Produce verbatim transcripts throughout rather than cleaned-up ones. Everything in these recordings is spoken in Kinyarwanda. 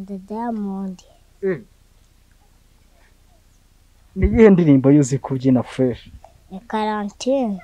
The Diamond. Eh. Ni iyihe ndirimbo yuzi kubyina fresh? Ni Karantine.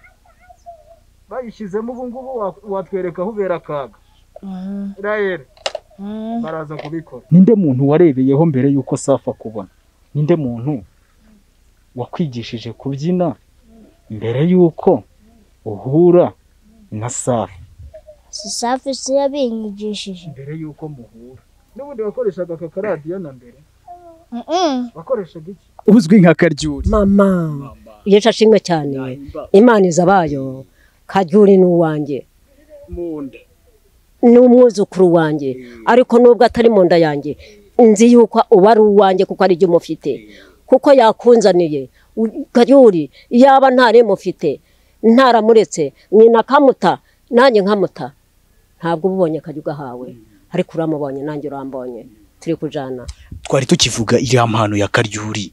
Bayishyizemo ubu ngubu watwereka aho ubera akaga. Mhm. Rael. Mhm. Baraza kubikora. Ninde muntu warebeyeho mbere yuko Safi akubona? Ninde muntu wakwigishije kubyina mbere yuko uhura na Safi? Si Safi se yabinyigishije. Mbere yuko muhura. N'ubundi wakoreshaga aka karadiyo na mbere? Mhm. Wakoreshaga iki? Uzwi nka Karyuri. Mama. Yesha shimwe cyane. Imana izabayo. Karyuri nuwanjye. Munda. Ni umwuzukuru wanjye. Ariko nubwo atari munda yanjye, nzi yuko uba ari uwanjye kuko ari byo mufite. Kuko yakunzaniye. Karyuri yaba ntare mufite. Ntaramuretse nyina kamuta nanjye nkamuta. Ntabwo ubonye Karyuga hawe. Ariko uramubonye nanjye urambonye. Turi kujana. Twari tukivuga iriya mpano ya Karyuri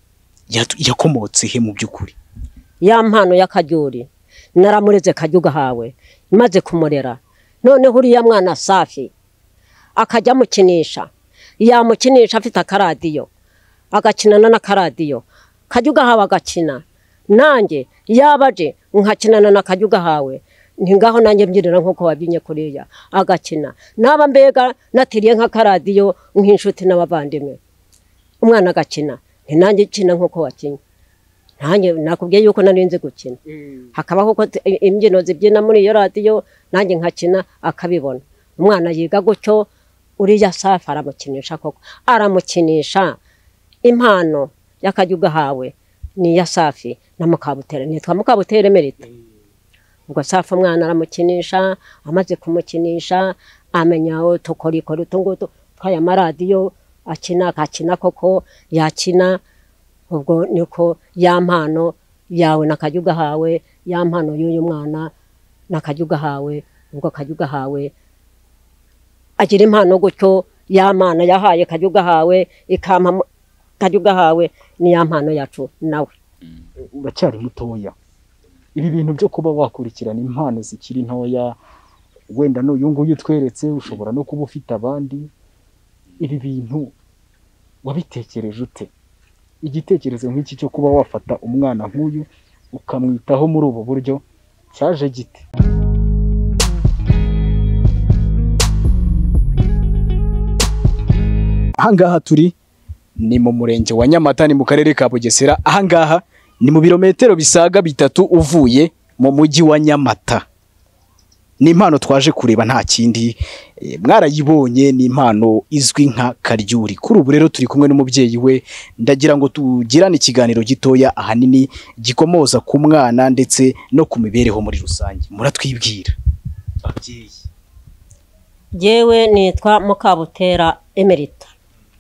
yakomotse he mu byukuri? Ya mpano ya Karyuri naramureze Karyuga hawe maze kumurera. None huriya mwana Safi akajya mukinisha, yamukinisha afite akaradiyo, agakinana na karadiyo. Karyuga hawe agakina, nanjye yabaje nkakinana na Karyuga hawe. Ningaho nanjye mbyirira nkuko wabyinye kuriya agakina. Naba mbega natiriye nka karadiyo nk'inshuti n'abavandimwe. Umwana agakina, nanjye kina nkuko wakinye. Nanjye nakubwiye yuko narinze gukina. Hakabaho ko imbyino zibyina muri iyo radiyo nanjye nkakina akabibona. Umwana yiga gutyo uriya Safi aramukinisha koko. Aramukinisha. Impano ya Karyuga hawe ni ya Safi na Mukabutere. Nitwa Mukabutere Emerita. Ngo Safi umwana aramukinisha, amaze kumukinisha amenya aho tukorikora utungutu twaya maradiyo akina akakina koko yakina. Ubwo niko ya mpano yawe na Karyuga hawe, ya mpano y'uyu mwana na Karyuga hawe. Ubwo Karyuga hawe agira impano gutyo, ya mana yahaye Karyuga hawe ikampa Karyuga hawe ni ya mpano yacu nawe. Uracyari mutoya. Ibi bintu byo kuba wakurikirana impano zikiri ntoya, wenda no uyu nguyu utweretse ushobora no kuba ufite abandi. Ibi bintu wabitekereje ute? Igitekerezo nk'iki cyo kuba wafata umwana nk'uyu ukamwitaho muri ubu buryo cyaje gite? Ahangaha turi ni mu murenge wa Nyamata, ni mu karere ka Bugesera. Ahangaha ni mu birometero bisaga bitatu uvuye mu mujyi wa Nyamata. Ni impano twaje kureba nta kindi. E, mwarayibonye ni impano izwi nka Karyuri. Kuri ubu rero turi kumwe n'umubyeyi we, ndagira ngo tugirane ikiganiro gitoya ahanini gikomoza ku mwana ndetse no ku mibereho muri rusange. Muratwibwira ababyeyi. Jewe nitwa Mukabutera Emerita.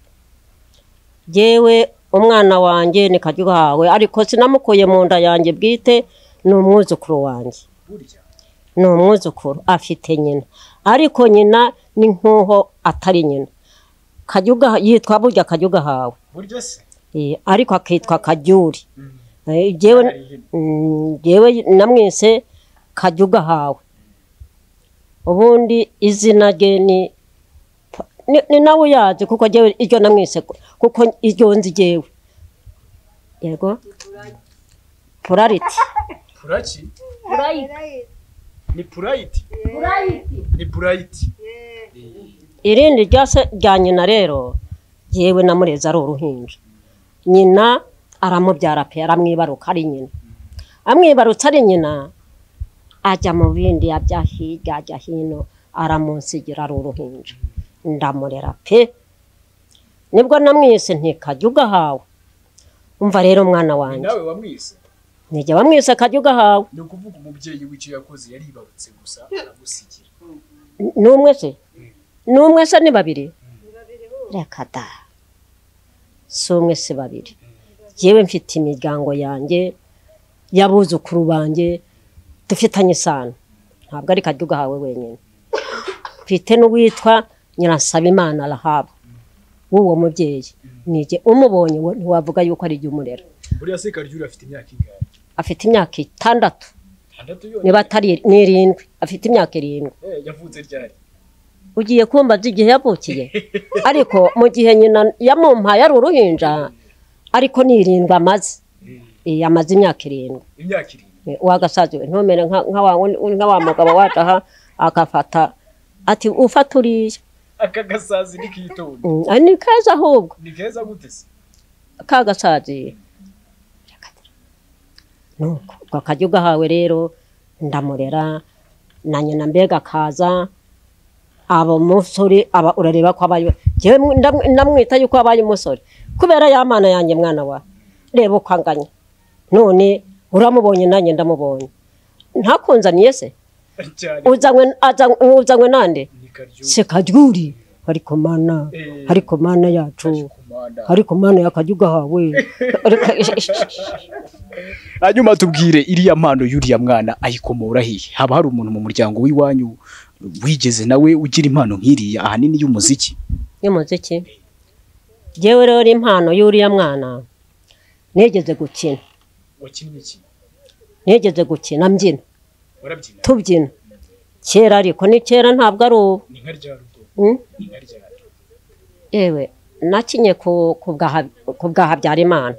Jewe umwana wanjye ni Karyuga hawe, ariko sinamukuye mu nda yanjye bwite, ni umwuzukuru wanjye. Ni umwuzukuru afite nyina, ariko nyina ni nkuho atari nyina. Karyuga yitwa burya Karyuga hawe. Burya se? Eh, ariko akitwa Karyuri. Eh, jewe jewe namwise Karyuga hawe. Ubundi izina rye ni ni nawe yaje kuko jewe iryo namwise kuko iryo nzi jewe. Yego. Purariti. Puraki? Purayiti. Ni Purayiti? Purayiti. Ni Purayiti. Irindi ryase rya nyina rero jewe namureza ari uruhinja. Nyina aramubyara pe aramwibaruka ari nyina. Amwibarutse ari nyina ajya mu bindi yabya hirya ajya hino aramunsigira ari uruhinja. Ndamurera pe. Nibwo namwise nti Karyuga hawe. Umva rero mwana wanjye. Nawe wamwise? Nije wamwise Karyuga hawe. Ni ukuvuga umubyeyi w'icyo yakoze yaribarutse gusa aramusigira. Numwe se? Numwe se ni babiri? Reka da. Somwe se babiri. Jewe mfite imiryango yanjye, yabuzukuru banjye dufitanye isano. Ntabwo ari Karyuga hawe wenyine. Mfite n'uwitwa Nyirasabimana Rahab. Uwo mubyeyi nije umubonye ntiwavuga yuko ari jye umurera. Buriya se Karyuri afite imyaka ingahe? Afite imyaka itandatu. Niba atari n'irindwi, afite imyaka irindwi. Eh, yavutse ryari? ugiye kumbaza igihe yavukiye ariko mu gihe nyina yamumpaye ari uruhinja ariko ni irindwi amaze amaze imyaka irindwi imyaka irindwi wagasaziwe ntumere nka wa mugabo waje aha agafata ati ufata uriya aka gasazi ni kitonda ari ni keza ahubwo ni keza gute se ka gasazi nuko kakajya ugahawe rero ndamurera na nyina mbega kaza abo musore aba urareba ko abaye jewe ndamwita yuko abaye umusore kubera ya mana yanjye mwana wa reba ukanganya none uramubonye nanye ndamubonye ntakunzaniye se uzanywe uzanywe nande se Karyuri ariko mana ariko mana yacu ariko mana yakajya hawe hanyuma tubwire iriya mpano y'uriya mwana ayikomora hehe haba hari umuntu mu muryango w'iwanyu wigeze nawe ugira impano nk'iriya ahanini y'umuziki y'umuziki jewe rero impano y'uriya mwana negeze gukina wakinnye iki negeze gukina mbyina warabyina tubyina kera ariko ni kera ntabwo ari ubu ni nka rya rugo ni nka rya ewe nakinye ku ku bwa Habyarimana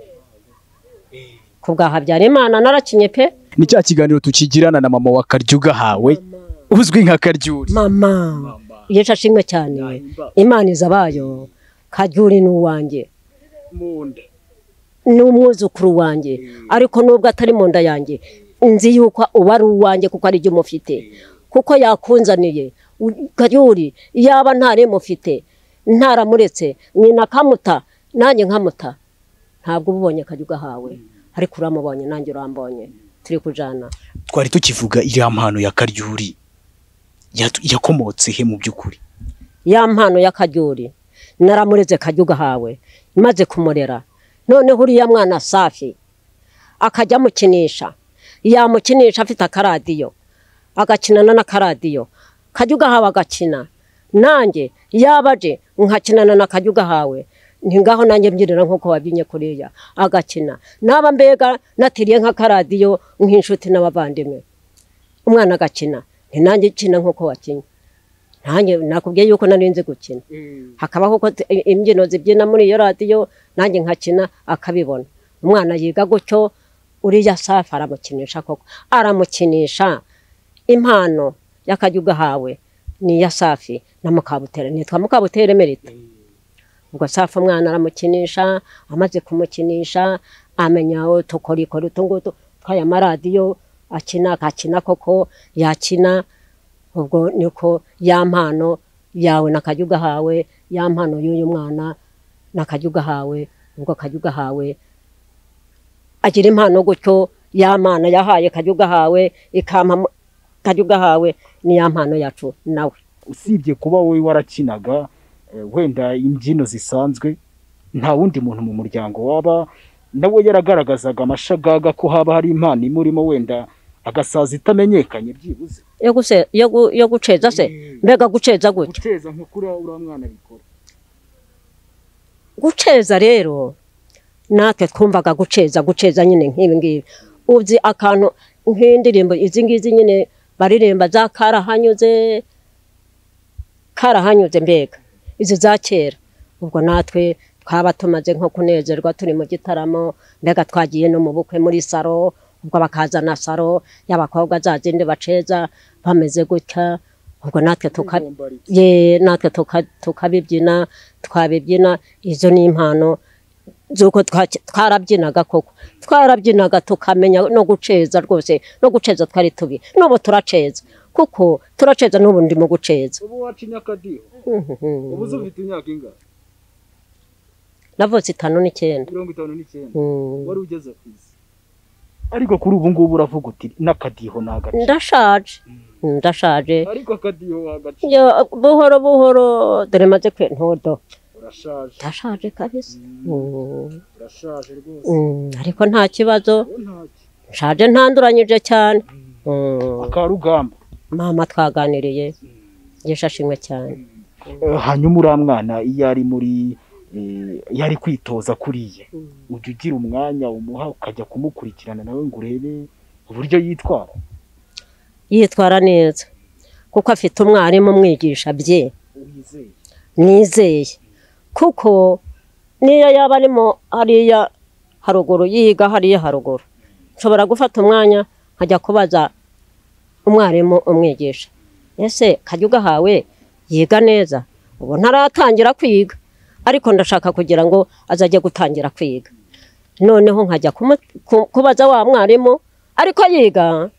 ku bwa Habyarimana narakinye pe ni cya kiganiro tukigirana na mama wa Karyuga hawe uzwi nka Karyuri mama yesha shimwe cyane Imana izabayo Karyuri ni uwanjye munda ni umwuzukuru wanjye ariko nubwo atari mu nda yanjye nzi yuko uba ari uwanjye kuko ari byo mufite kuko yakunzaniye Karyuri yaba ntare mufite ntaramuretse nyina kamuta nanjye nkamuta ntabwo ubonye Karyuga hawe ariko uramubonye nanjye urambonye turi kujana twari tukivuga iriya mpano ya Karyuri yakomotse he mu by'ukuri ya mpano ya Karyuri naramureze Karyuga hawe maze kumurera none huriya mwana Safi akajya mukinisha yamukinisha afite akaradiyo agakinana na karadiyo Karyuga hawe agakina nanjye yabaje nkakinana na Karyuga hawe ningaho nanjye mbyirira nkuko wabyinye kuriya agakina naba mbega natiriye nka karadiyo nk'inshuti n'abavandimwe umwana agakina ni nanjye kina nkuko wakinye nanjye nakubwiye yuko narinze gukina hakabaho ko imbyino zibyina muri iyo radiyo nanjye nkakina akabibona umwana yiga gutyo uriya Safi aramukinisha koko aramukinisha impano ya Karyuga hawe ni ya Safi na Mukabutere nitwa Mukabutere Merita ubwo Safi umwana aramukinisha amaze kumukinisha amenya utukorikori utungutu twaya maradiyo akina akakina koko yakina ubwo niko ya mpano yawe na Karyuga hawe ya mpano y'uyu mwana na Karyuga hawe ubwo Karyuga hawe agira impano gutyo ya mana yahaye Karyuga hawe ikampa Karyuga hawe ni ya mpano yacu nawe usibye kuba wowe warakinaga wenda imbyino zisanzwe nta wundi muntu mu muryango waba nawe yaragaragazaga amashagaga ko haba hari impano imurimo wenda agasaza itamenyekanye byibuze yo guse yo guceza se mbega guceza gutyo guceza nko kuri ura mwana bikora guceza rero natwe twumvaga guceza guceza nyine nk'ibi ngibi uzi akantu nk'indirimbo izi ngizi nyine baririmba za karahanyuze karahanyuze mbega izi za kera ubwo natwe twaba tumaze nko kunezerwa turi mu gitaramo mbega twagiye no mu bukwe muri saro ubwo bakazana saro y'abakobwa za zindi baceza bameze gutya ubwo natwe tuka ye natwe tukabibyina twabibyina izo ni impano zuko twarabyinaga koko twarabyinaga tukamenya no guceza rwose no guceza twari tubi n'ubu turaceza kuko turaceza n'ubu ndi mu guceza ubu wacinya Akadiho ubu ufite imyaka ingahe navutse itanu n'icyenda mirongo itanu n'icyenda wari ugeze ku isi ariko kuri ubu ngubu uravuga uti n'Akadiho nagace ndashaje ndashaje ariko Akadiho wagace buhoro buhoro dore maze kwe ntodo urashaje ndashaje kabisa urashaje rwose ariko nta kibazo nshaje ntanduranyije cyane akarugamba mama twaganiriye yeshashimwe cyane hanyuma uriya mwana iyo ari muri yari kwitoza kuriye ujya ugira umwanya umuha ukajya kumukurikirana nawe ngo urebe uburyo yitwara yitwara neza kuko afite umwarimu umwigisha bye wizeye nizeye kuko niyo yaba arimo hariya haruguru yiga hariya haruguru nshobora gufata umwanya nkajya kubaza umwarimu umwigisha ese Kajyuga hawe yiga neza ubu ntaratangira kwiga ariko ndashaka kugira ngo azajye gutangira kwiga noneho nkajya kubaza wa mwarimu ariko yiga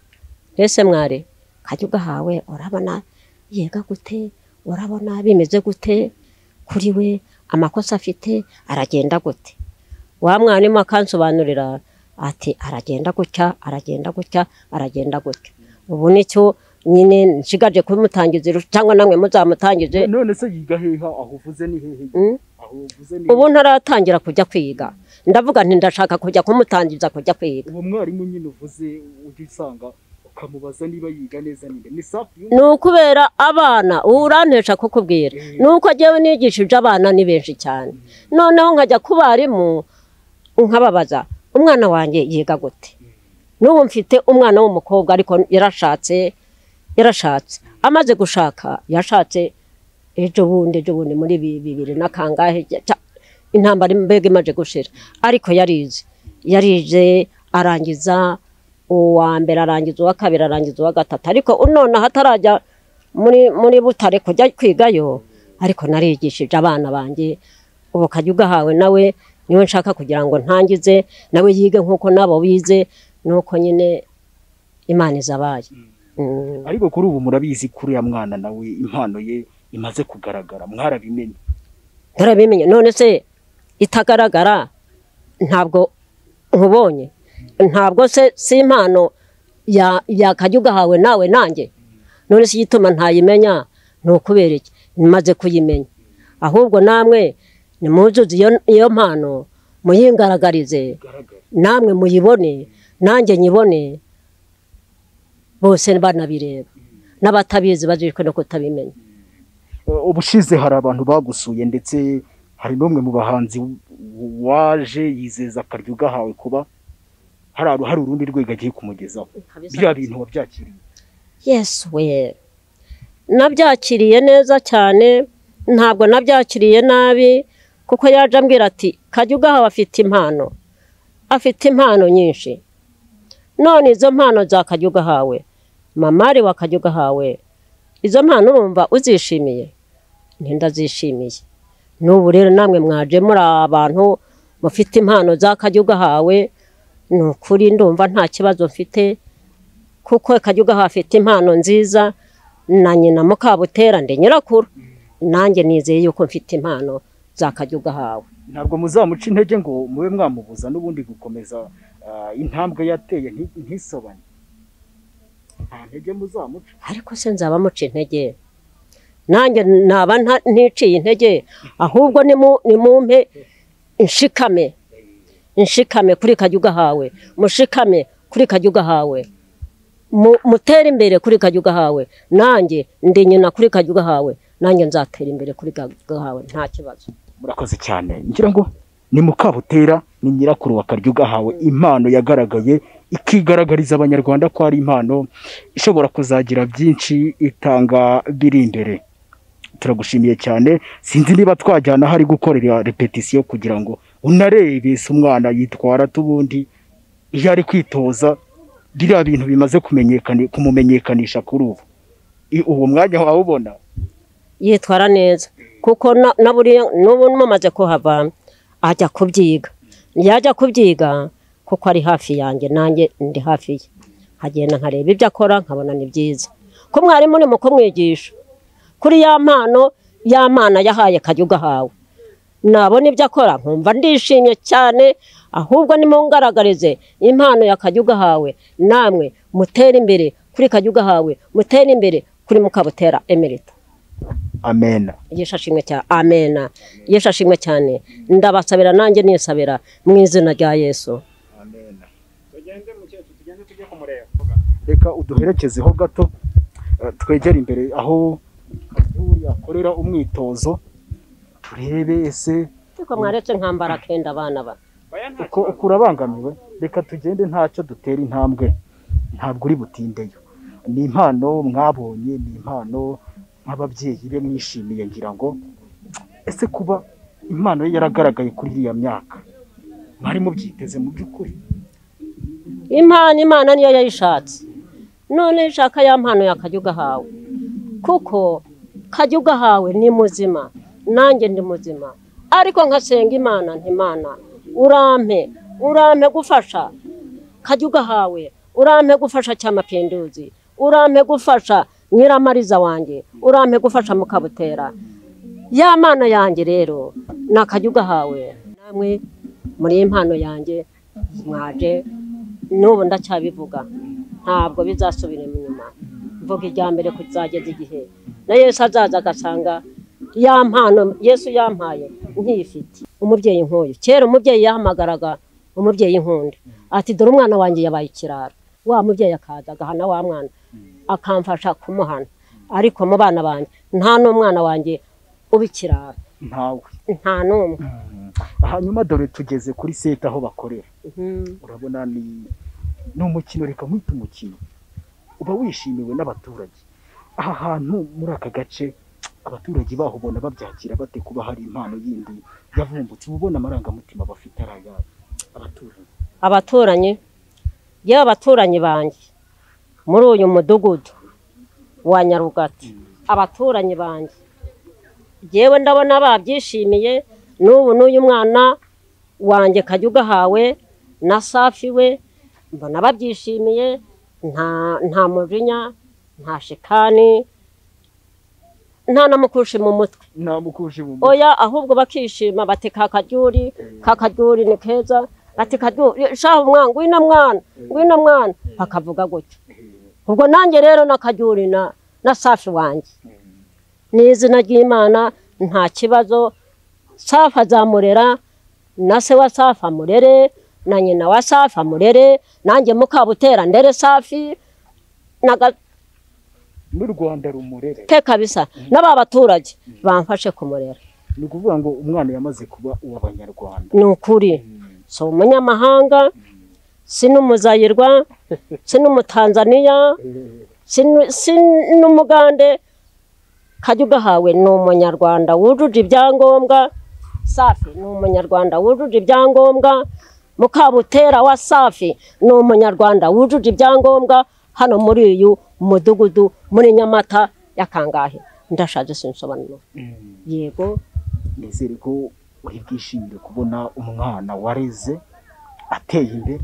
ese mwari Kajyuga hawe urabona yiga gute urabona bimeze gute kuri we amakosa afite aragenda gute wa mwarimu akansobanurira ati aragenda gutya aragenda gutya aragenda gutya ubu nicyo nyine nshigaje kumutangiza cyangwa namwe muzamutangize none se yiga heha aho uvuze ni hehe aho uvuze ni ubu ntaratangira kujya kwiga ndavuga nti ndashaka kujya kumutangiza kujya kwiga uwo mwarimu nyine uvuze ujye usanga ukamubaza niba yiga neza niba ni safi ni ukubera abana urantesha kukubwira ni uko agiye nigishije abana ni benshi cyane noneho nkajya ku barimu nkababaza umwana wanjye yiga gute n'ubu mfite umwana w'umukobwa ariko yarashatse yarashatse amaze gushaka yashatse ejo bundi ejo bundi muri bibiri na kangahe intambara mbega imaze gushira ariko yarize yarize arangiza uwa mbere arangiza uwa kabiri arangiza uwa gatatu ariko none hatarajya muri muri Butare kujya kwigayo ariko narigishije abana banjye ubu Kajyuga hawe nawe niwe nshaka kugira ngo ntangize nawe yige nkuko nabo bize nuko nyine Imana izabaye ariko kuri ubu murabizi kuri ya mwana nawe impano ye imaze kugaragara mwarabimenye ntarabimenye none se itagaragara ntabwo nkubonye ntabwo se si impano ya ya Kajyuga hawe nawe nanjye none se gituma ntayimenya no kubera iki maze kuyimenya ahubwo namwe nimuzuze iyo iyo mpano muyingaragarize namwe muyibone nanjye nyibone bose banabireba n'abatabizi bazishwe no kutabimenya ubushize hari abantu bagusuye ndetse hari n'umwe mu bahanzi waje yizeza Kajyuga hawe kuba hari hari urundi rwego agiye kumugezaho bya bintu wabyakiriye yes we nabyakiriye neza cyane ntabwo nabyakiriye nabi kuko yaje ambwira ati Kajyuga hawe afite impano afite impano nyinshi none izo mpano za Kajyuga hawe mamari wa Kajyuga hawe izo mpano urumva uzishimiye ntindazishimiye n'ubu rero namwe mwaje muri abantu mufite impano za Kajyuga hawe nukuri ndumva nta kibazo mfite kuko Kajyuga hawe afite impano nziza na nyina Mukabutera ndi nyirakuru nanjye nizeye yuko mfite impano za Kajyuga hawe ntabwo muzamuca intege ngo mube mwamubuza n'ubundi gukomeza intambwe yateye ntisobane nta ntege muzamuca ariko se nzaba muca intege nanjye naba nticiye intege ahubwo ni mumpe inshikame inshikame kuri Kajyuga hawe mushikame kuri Kajyuga hawe mutera imbere kuri Kajyuga hawe nanjye ndi nyina kuri Kajyuga hawe nanjye nzatera imbere kuri Kajyuga hawe nta kibazo murakoze cyane ngira ngo ni Mukabutera ni nyirakuru wa Kajyuga hawe impano yagaragaye ikigaragariza abanyarwanda ko ari impano ishobora kuzagira byinshi itanga biri imbere turagushimiye cyane sinzi niba twajyana hari gukorera repetition kugira ngo unarebe se umwana yitwara tubundi iyo ari kwitoza biriya bintu bimaze kumenyekana kumumenyekanisha kuri ubu uwo mwanya wawubona yitwara neza kuko na buriya n'ubu mumaze kuhava ajya kubyiga yajya kubyiga kuko ari hafi yanjye nanjye ndi hafi ye nkagenda nkareba ibyo akora nkabona ni byiza ko mwarimu ni mu kumwigisha kuri ya mpano ya mana yahaye Kajyuga hawe nabona ibyo akora nkumva ndishimye cyane ahubwo nimungaragarize impano ya Kajyuga hawe namwe mutera imbere kuri Kajyuga hawe mutera imbere kuri Mukabutera Emerita amena yeshashimwe cyane amena yeshashimwe cyane ndabasabira nanjye nisabira mu izina rya Yesu amena tugende mu cyetu tugende tujye kumureba reka uduherekezeho gato twegera imbere aho uri akorera umwitozo turebe ese uko mwaretse nkambara kenda abana ba uko ukurabangamiwe reka tugende ntacyo dutera intambwe ntabwo uri butindeyo ni impano mwabonye ni impano nk'ababyeyi be mwishimiye ngira ngo ese kuba impano ye yaragaragaye kuri iriya myaka mwari mubyiteze mu by'ukuri? impano imana niyo yayishatse, none ishaka ya mpano yakajya ugahawe, kuko kajya ugahawe ni muzima, nanjye ndi muzima, ariko nkasenga imana nti Imana urampe urampe gufasha kajya ugahawe, urampe gufasha Cyamapinduzi, urampe gufasha Nyiramariza wanjye, urampe gufasha Mukabutera. Ya mana yanjye rero nakajya ugahawe, namwe muri impano yanjye mwaje n'ubu ndacyabivuga, ntabwo bizasubira inyuma. Mvuga ijya mbere kuzageza igihe na Yesu azaza agasanga ya mpano Yesu yampaye nkifite. Umubyeyi nk'uyu kera umubyeyi yahamagaraga umubyeyi nk'undi ati dore umwana wanjye yabaye ikirara, wa mubyeyi akaza agahana wa mwana akamfasha kumuhana, ariko mu bana banjye nta n'umwana wanjye ubikirara, ntawe nta n'umwe. Hanyuma dore tugeze kuri seta aho bakorera. Urabona ni ni umukino, reka mwite umukino, uba wishimiwe n'abaturage. Aha hantu muri aka gace abaturage baho ubona babyakira bate kuba hari impano yindi yavumbutse? Ubona amarangamutima bafite araya abaturanyi? Abaturanyi yewe abaturanyi banjye muri uyu mudugudu wa Nyarugati, abaturanyi banjye yewe ndabona babyishimiye. N'ubu n'uyu mwana wanjye kajya ugahawe na Safi we mbona babyishimiye, nta nta mujinya, nta shikani, nta namukushi mu mutwe, nta mukushi mu mutwe. Oya, ahubwo bakishima bati kakajuri kakajuri ni keza, ati kajuri shaho mwana ngwina mwana ngwina mwana, bakavuga gutyo. Ubwo nanjye rero nakajuri na na Safi wanjye ni izina ry'Imana, nta kibazo. Safi azamurera, na se wa Safi amurere, na nyina wa Safi amurere, nanjye Mukabutera ndere Safi naga mu Rwanda rumurere ke kabisa. N'aba baturage bamfashe kumurera. Ni ukuvuga ngo umwana yamaze kuba uw'Abanyarwanda. Ni ukuri, so umunyamahanga, si n'umuzayirwa, si n'umutanzaniya, si n'umugande. Kajya ugahawe ni umunyarwanda wujuje ibyangombwa. Safi ni umunyarwanda wujuje ibyangombwa. Mukabutera wa Safi ni umunyarwanda wujuje ibyangombwa. Hano muri uyu mudugudu muri Nyamata ya kangahe ndashaje sinsobanura. Yego, nizere ko uri bwishimire kubona umwana wareze ateye imbere.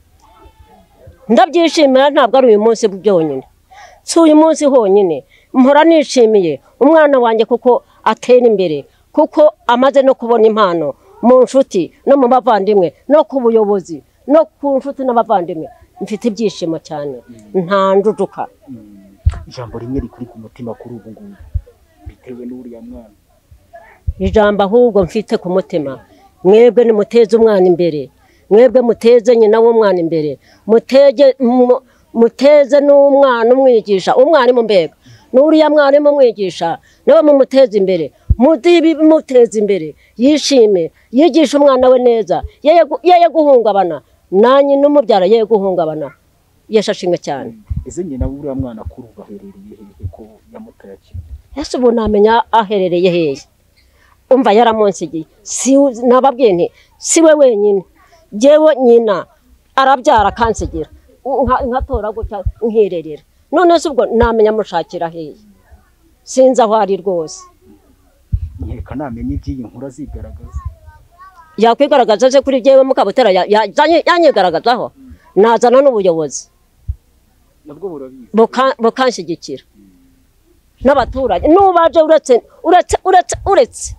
Ndabyishimira, ntabwo ari uyu munsi byonyine, si uyu munsi honyine. Mpora nishimiye umwana wanjye kuko atera imbere, kuko amaze no kubona impano mu nshuti no mu bavandimwe no ku buyobozi no ku nshuti n'abavandimwe. Mfite ibyishimo cyane, nta njujuka. Ijambo rimwe rikuri ku mutima kuri ubu ngubu bitewe n'uriya mwana? Ijambo ahubwo mfite ku mutima, mwebwe nimuteze umwana imbere, mwebwe muteze nyina w'umwana imbere, mutege muteze n'umwana umwigisha, umwarimu mbega n'uriya mwarimu umwigisha nawe mumuteze imbere, mudibi muteze imbere, yishime, yigisha umwana we neza, yeye guhungabana, nanyi n'umubyara yeye guhungabana. Yeshashimwe cyane. Ese nyina w'uriya mwana kuri ubu aherereye hehe ko yamutaye kimwe? Ese ubu namenya aherereye hehe? Umva yaramunsigiye, si nababwiye nti si we wenyine, jewe nyina arabyara kansigira nkatora gutya nkirerera. None se ubwo namenya mushakira hehe? Sinzi aho ari rwose. Nkeka namenye iby'iyi nkuru azigaragaza. Yakwigaragaza se kuri jewe Mukabutera yanyigaragazaho, nazana n'ubuyobozi nabwo burabizi bukanshyigikira n'abaturage. Nubaje uretse uretse uretse uretse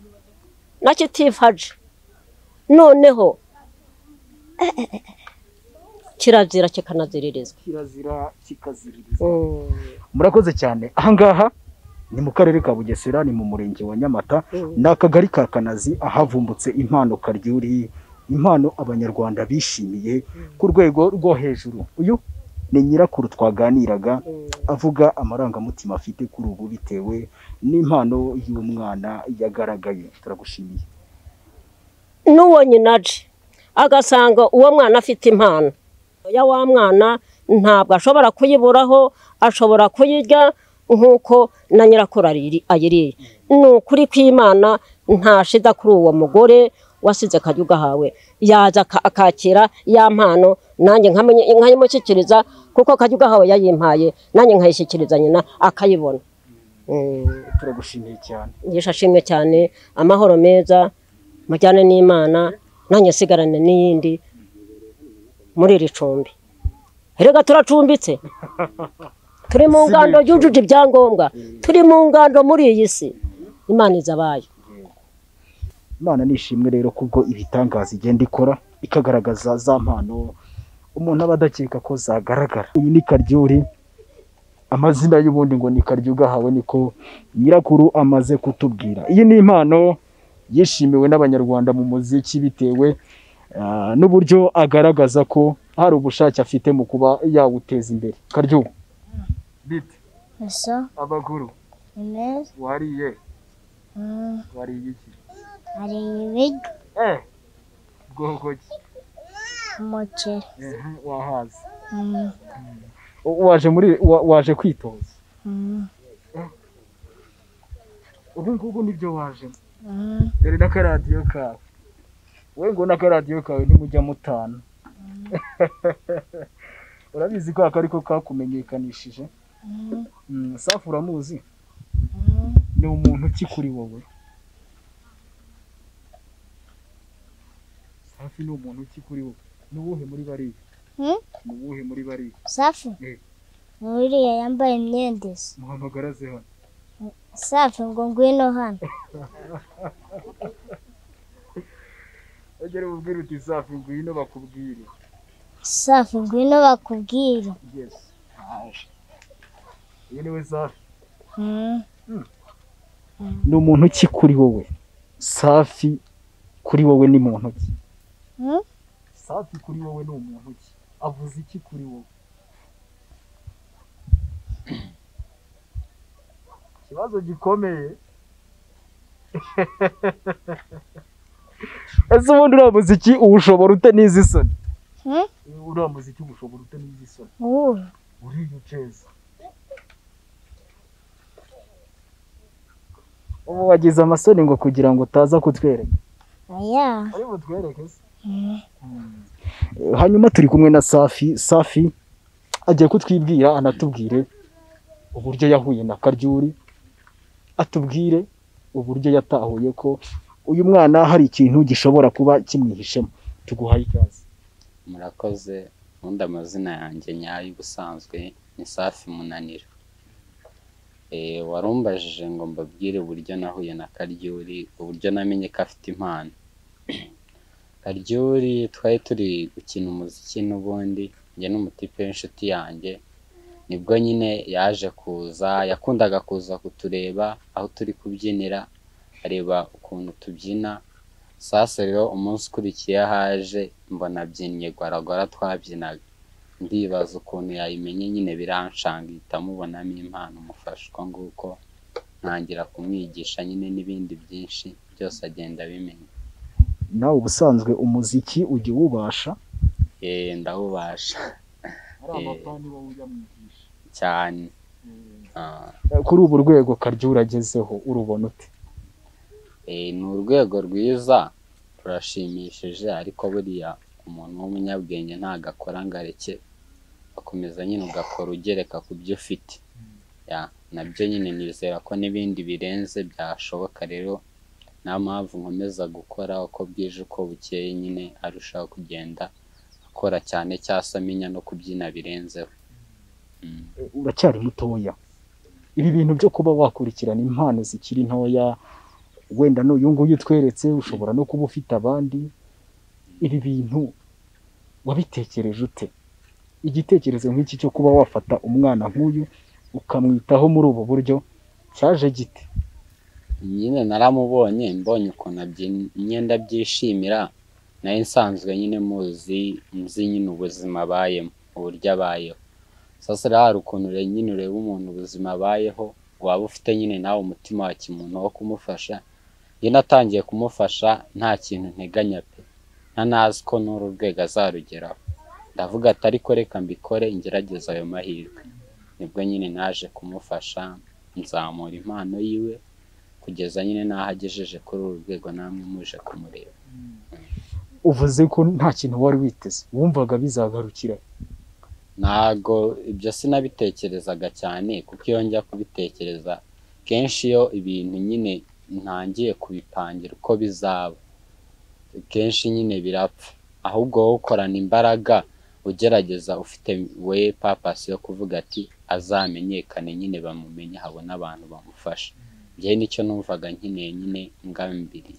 nakitifaje noneho kirazira kikanaziririzwa. Kirazira kikaziririzwa. Murakoze cyane. Aha ngaha ni mu karere ka Bugesera, ni mu murenge wa Nyamata, n'akagari ka Kanazi, ahavumbutse impano karyuri, impano Abanyarwanda bishimiye ku rwego rwo hejuru. Uyu ni nyirakuru twaganiraga avuga amarangamutima afite kuri ubu bitewe n'impano y'umwana yagaragaye. Turagushimiye. N'uwo nyinaje agasanga uwo mwana afite impano ya wa mwana, ntabwo ashobora kuyiburaho, ashobora kuyirya, nk'uko na nyirakuru ayiriye. Ni ukuri kw'Imana nta shida kuri uwo mugore wasize Kajya ugahawe, yaza akakira ya mpano nanjye nkayimushyikiriza, kuko Kajya ugahawe yayimpaye nanjye nkayishyikiriza nyina akayibona. Turagushimiye cyane. Yishashimwe cyane, amahoro meza, mujyane n'Imana, nanjye sigarane n'iyindi muri iri cumbi. Erega turacumbitse, turi mu ngando yujuje ibyangombwa, turi mu ngando muri iyi si. Imana izabaye. Imana nishimwe rero kubwo ibitangaza igenda ikora, ikagaragaza za mpano umuntu aba adakeka ko zagaragara. Uyu ni Karyuri, amazina y'ubundi ngo ni Kajya ugahawe, niko nyirakuru amaze kutubwira. Iyi ni impano yishimiwe n'abanyarwanda mu muziki bitewe uh, n'uburyo agaragaza ko hari ubushake afite mu kuba yawuteza imbere. Karyu bite Esa abaguru Inez wariye mm wariye iki? ari ibiryo Eh bwoko ki? umuceri Eh wahaze. mm Waje muri wa- waje kwitoza. mm Ubu ngubu nibyo waje. mm Dore n'akaradiyo kawe. We ngo n'akaradiyo kawe ntimujya mutana. Urabizi ko aka ariko kakumenyekanishije. mm Mm, Safi uramuzi? mm Ni umuntu ki kuri wowe? Safi ni umuntu ki kuri wowe? Ni uwuhe muri bariya? Hmm? Ni uwuhe muri bariya? Safi Eh. uriya yambaye imyenda isa. Muhamagara ze hano. Safi ngo ngwino hano. Ugere ubwira uti Safi ngwino bakubwire. Safi ngwino bakubwire. Yes. Aje. Iyi ni we Safi. mm Ni umuntu ki kuri wowe? Safi kuri wowe ni muntu ki? mm Safi kuri wowe ni umuntu ki? Avuze iki kuri wowe? Ikibazo gikomeye. Ese ubundi uriya muziki uwushobora ute n'izi soni? Hmm? Uriya muziki uwushobora ute n'izi soni? Ubu Uriya uceza. Ubu wagize amasoni ngo kugira ngo utaza kutwereka. aya Ari butwereke se? mm Hanyuma turi kumwe na Safi. Safi agiye kutwibwira, anatubwire uburyo yahuye na Karyuri, atubwire uburyo yatahuye ko uyu mwana hari ikintu gishobora kuba kimwihishemo. Tuguhaye ikaze. Murakoze. Ubundi amazina yanjye nyayo ubusanzwe ni Safi Munaniro. Eh warumbajije ngo mbabwire uburyo nahuye na Karyuri, uburyo namenye ko afite impano. Karyuri twari turi gukina umuziki n'ubundi, njye n'umutipe w'inshuti yanjye, nibwo nyine yaje kuza, yakundaga kuza kutureba aho turi kubyinira, areba ukuntu tubyina. Sasa rero umunsi ukurikiye haje mbona abyinnye gwaragwara twabyinaga, ndibaza ukuntu yayimenye, nyine biranshanga, ihita mubonamo impano, mufasha uko nguko, ntangira kumwigisha nyine n'ibindi byinshi byose agenda abimenya. Nawe ubusanzwe umuziki ujye wubasha? Eh ndawubasha Ari amapani wowe uyamwigisha cyane. Ah kuri ubu rwego Karyuri agezeho urubona ute? eh ni urwego rwiza, rurashimishije, ariko buriya umuntu w'umunyabwenge ntagakora ngareke, akomeza nyine ugakora ugereka ku byo ufite. Ya nabyo nyine nizera ko n'ibindi birenze byashoboka. Rero nta mpamvu nkomeza gukora uko bwije uko bukeye, nyine arushaho kugenda akora cyane, cyase amenya no kubyina birenzeho. Mm. Uracyari mutoya, ibi bintu byo kuba wakurikirana impano zikiri ntoya, wenda n'uyu nguyu utweretse ushobora no kuba ufite abandi, ibi bintu wabitekereje ute? Igitekerezo nk'iki cyo kuba wafata umwana nk'uyu ukamwitaho muri ubu buryo cyaje gite? Nyine naramubonye, mbonye ukuntu abyinnye ndabyishimira, nayo nsanzwe nyine muzi nzi nyine ubuzima abayemo, uburyo abayeho. Sasa rero hari ukuntu rero nyine ureba umuntu ubuzima abayeho, waba ufite nyine nawe umutima wa kimuntu wo kumufasha. Njye natangiye kumufasha nta kintu nteganya pe, ntanazi ko n'uru rwego azarugeraho. Ndavuga ati ariko reka mbikore ngerageza ayo mahirwe. nibwo nyine naje kumufasha nzamura impano yiwe kugeza nyine n'aho agejeje kuri uru rwego namwe muje kumureba. uvuze ko nta kintu wari witeze, wumvaga bizagarukira? Ntago ibyo sinabitekerezaga cyane, kuko iyo njya kubitekereza kenshi iyo ibintu nyine ntangiye kubipangira uko bizaba kenshi nyine birapfa, ahubwo wowe ukorana imbaraga ugerageza ufite we purpose yo kuvuga ati azamenyekane nyine bamumenye habona abantu bamufasha. Njye nicyo numvaga nkeneye nyine ngambiri.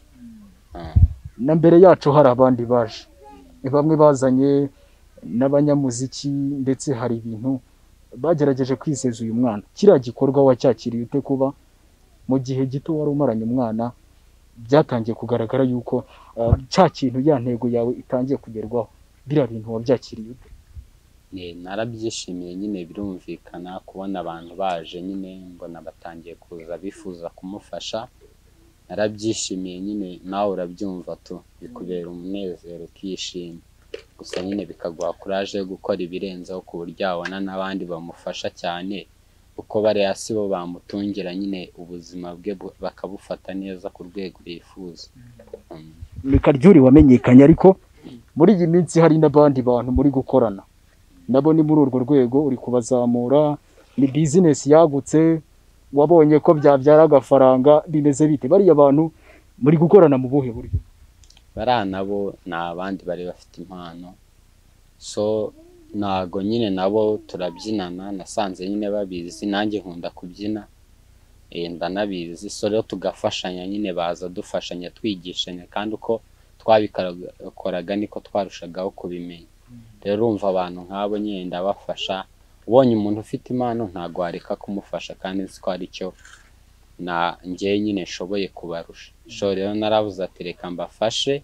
Na mbere yacu hari abandi baje, bamwe bazanye n'abanyamuziki ndetse hari ibintu bagerageje kwizeza uyu mwana. Kiriya gikorwa wacyakiriye ute kuba mu gihe gito wari umaranye umwana byatangiye kugaragara yuko uh, cya kintu ya ntego yawe itangiye kugerwaho? Biriya bintu wabyakiriye ute? Ne narabyishimiye nyine, birumvikana kubona abantu baje nyine mbona batangiye kuza bifuza kumufasha, narabyishimiye nyine, nawe urabyumva tu bikubera umunezero ukishima, gusa nyine bikaguha courage yo gukora ibirenzeho ku buryo abona n'abandi bamufasha cyane, uko bariya si bo bamutungira nyine ubuzima bwe bakabufata neza ku rwego bifuza. Ni Karyuri wamenyekanye, ariko muri iyi minsi hari n'abandi bantu muri gukorana nabo ni muri urwo rwego, uri kubazamura, ni business yagutse, wabonye ko byabyara agafaranga, bimeze bite? Bariya bantu muri gukorana mu buhe buryo? Bariya nabo ni abandi bari bafite impano, so nago nyine nabo turabyinana, nasanze nyine babizi, nanjye nkunda kubyina eh ndanabizi, so rero tugafashanya nyine, baza dufashanya twigishanya, kandi uko twabikoraga niko twarushagaho kubimenya. Rero urumva abantu nk'abo nyine ndabafasha, ubonye umuntu ufite impano ntago wareka kumufasha, kandi nzi ko ari cyo na njye nyine nshoboye kubarusha. So rero naravuze ati reka mbafashe,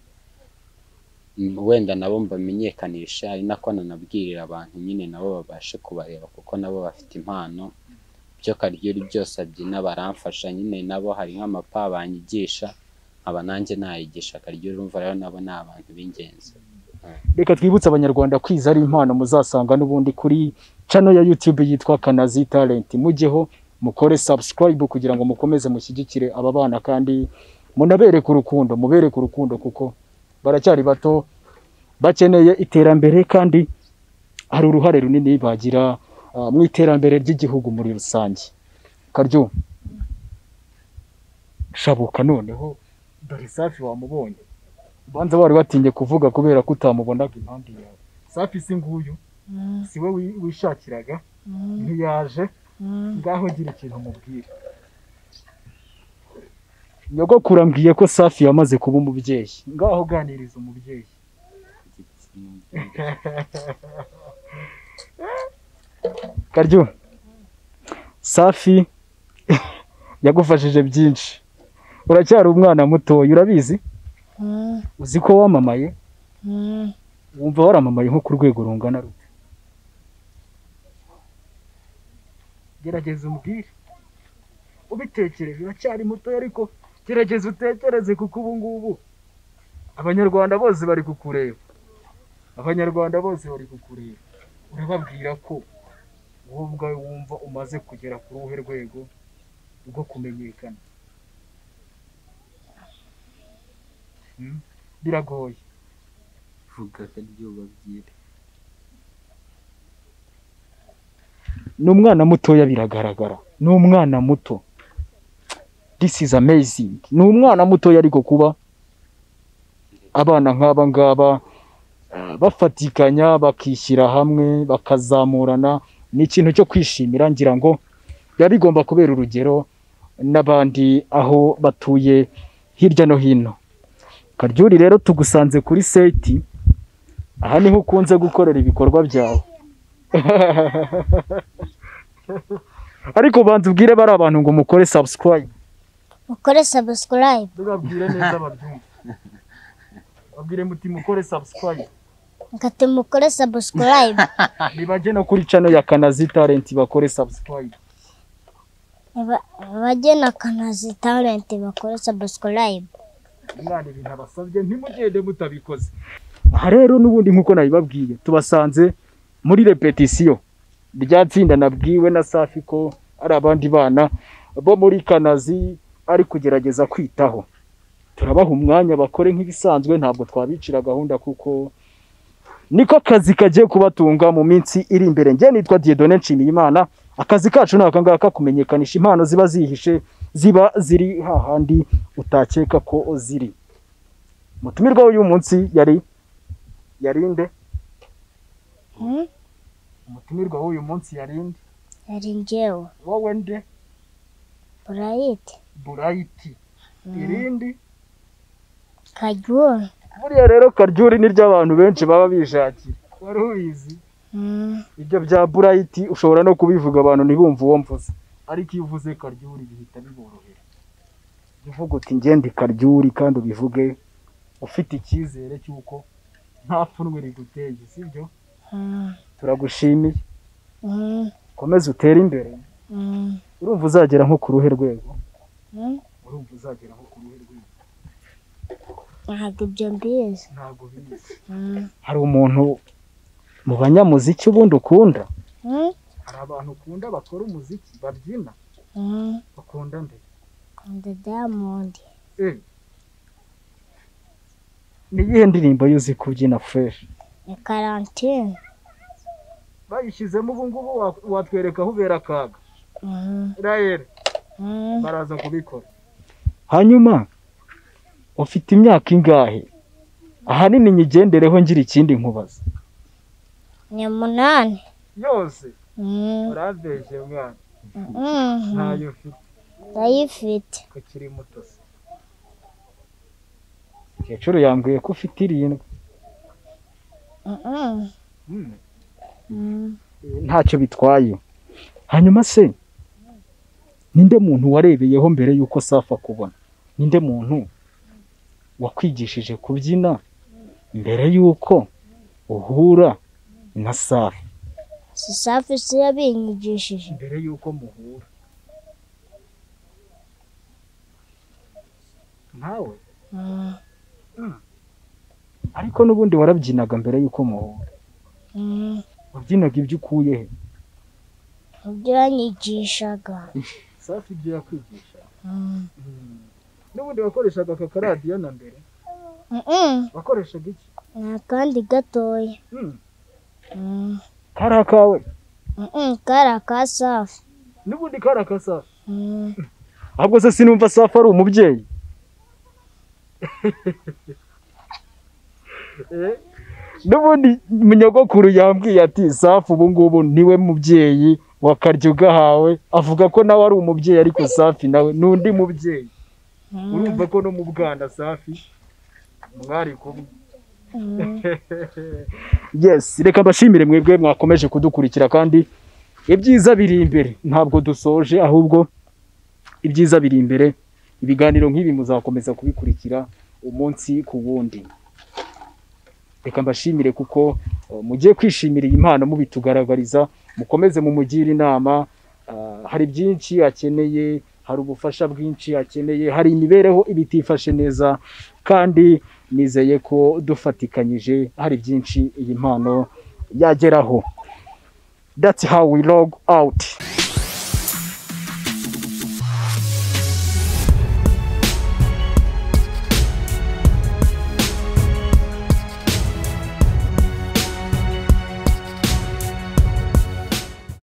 wenda nabo mbamenyekanisha, ari nako nanabwirira abantu nyine nabo babashe kubareba, kuko nabo bafite impano. Byo Karyuri byose abyina baramfasha nyine, nabo hari nk'amapa banyigisha, aba nanjye nayigisha Karyuri. Urumva rero nabo ni abantu b'ingenzi. Reka twibutse abanyarwanda kwiza ari impano muzasanga n'ubundi kuri channel ya YouTube yitwa Kanazi Talent. Mujyeho mukore subscribe kugira ngo mukomeze mushyigikire aba bana, kandi munabereke urukundo, mubereke urukundo kuko baracyari bato bakeneye iterambere, kandi hari uruhare runini bagira uh, mu iterambere ry'igihugu muri rusange. Karyo shabuka noneho, dore Safi wamubonye, banza wari watinye kuvuga kubera ko utamubonaga impande yawe. Safi si nguyu, Mm. siwe wishakiraga, Mm. ntiyaje, Mm. ngaho gira ikintu mubwira. Nyogokuru ambwiye ko Safi yamaze kuba umubyeyi, ngaho ganiriza umubyeyi. Karyo, Safi yagufashije byinshi, uracyari umwana muto, urabizi? Mm. Uzi ko wamamaye? Mm. Wumva waramamaye nko ku rwego rungana rute? Gerageza umbwire, ubitekereje, uracyari muto, ariko gerageza utekereze, kuko ubu ngubu abanyarwanda bose bari kukureba, abanyarwanda bose bari kukureba. Urababwira ko wowe ubwawe wumva umaze kugera ku ruhe rwego rwo kumenyekana? Hmm? Biragoye. Vuga Karyo babyire. Ni umwana mutoya, biragaragara, ni umwana muto. This is amazing. Ni umwana mutoya, ariko kuba abana nk'aba ngaba uh, bafatikanya bakishyira hamwe bakazamurana ni ikintu cyo kwishimira. Ngira ngo biba bigomba kubera urugero n'abandi aho batuye hirya no hino. Karyuri rero tugusanze kuri seti, aha niho ukunze gukorera ibikorwa byawe. Ariko banza ubwire bari abantu ngo mukore subscribe. Mukore subscribe. Tugabwire neza babyumva. Babwire muti mukore subscribe. Ngate mukore subscribe. Nibaje no kuri channel ya Kanazi Talent bakore subscribe. Baje na Kanazi Talent bakore subscribe. Mwana ibintu abasabye ntimugende mutabikoze. Aha rero n'ubundi nkuko nabibabwiye, tubasanze muri repetition. rya tsinda nabwiwe na Safi ko ari abandi bana bo muri Kanazi ari kugerageza kwitaho. Turabaha umwanya bakore nk'ibisanzwe, ntabwo twabicira gahunda kuko niko kazi kagiye kubatunga mu minsi iri imbere. Nge nitwa Dieudonné Nshimiyimana. Akazi kacu ni aka ngaka, kumenyekanisha impano ziba zihishe, ziba ziri hahandi utakeka ko ziri. Mutumirwa w'uyu munsi yari yarinde Hmm? umutumirwa w'uyu munsi yarinde Yari njyewe. wowe nde Burayiti. Burayiti. Irindi Kajyuri. buriya rero Karyuri ni ry'abantu benshi baba bishakira. Wari ubizi? Hmm. Ibyo bya Burayiti ushobora no kubivuga abantu ntibumve uwo mvuze, ariko iyo uvuze Karyuri bihita biborohera. Uvuga uti ngende Karyuri kandi ubivuge ufite icyizere cy'uko nta pfunwe riguteye, sibyo? Hmm. Turagushimiye, Hmm. komeza utere imbere. Hmm. Urumva uzagera nko ku ruhe rwego? Hmm. Urumva uzagera nko ku ruhe rwego? Ntabwo ibyo mbizi. Ntabwo bizi. Hmm. Hari umuntu mu banyamuziki ubundi ukunda? Hmm. Hari abantu ukunda bakora umuziki babyina? Hmm. Bakunda nde? Kunda Diamond. Eh. Ni iyihe ndirimbo yuzi kubyina fresh? Ni Karantine. Bayishyizemo ubu ngubu wa- watwereka aho ubera akaga. Hmm. Rael Hmm. baraza kubikora. Hanyuma ufite imyaka ingahe? Ahanini nyigendereho ngira ikindi nkubaza. Ni munani. Yose Hmm. urabeshye mwana. Hmm. Ntayo ufite. Ndayifite. Ko kiri muto se. Kecuru yambwiye ko ufite irindwi. Hmm. Hmm. Hmm. Ntacyo bitwaye. Hanyuma se ninde muntu warebeyeho mbere yuko Safi akubona? Ninde muntu wakwigishije kubyina mbere yuko uhura na Safi? Si Safi se yabinyigishije. Mbere yuko muhura ntawe? Hmm. Ariko n'ubundi warabyinaga mbere yuko muhura. Hmm. Wabyinaga ibyo ukuye he? Ibyo yanyigishaga. Safi ibyo yakwigisha. Hmm. N'ubundi wakoreshaga aka karadiyo na mbere? Hmm. Wakoreshaga iki? Ni akandi gatoya. Hmm. Hmm. Kari akawe? Hmm. Kari aka Safi. N'ubundi kari aka Safi? Hmm. Ahubwo se sinumva Safi ari umubyeyi? Eh? N'ubundi munyogokuru yambwiye ati Safi ubu ngubu niwe mubyeyi wa Karyo gahawe, avuga ko nawe ari umubyeyi ariko Safi nawe n'undi mubyeyi. Hmm. Urumva ko no mu bwana Safi mwari kumwe. Hmm. Yes, reka mbashimire mwebwe mwakomeje kudukurikira kandi ibyiza biri imbere. Ntabwo dusoje ahubwo ibyiza biri imbere. Ibiganiro nk'ibi muzakomeza kubikurikira umunsi ku wundi. Reka mbashimire kuko uh, mugiye kwishimira iyi mpano mubitugaragariza, mukomeze mumugira inama. Uh, hari byinshi akeneye, hari ubufasha bwinshi akeneye, hari imibereho ibitifashe neza, kandi nizeye ko dufatikanyije hari byinshi iyi mpano yageraho. That's how we log out.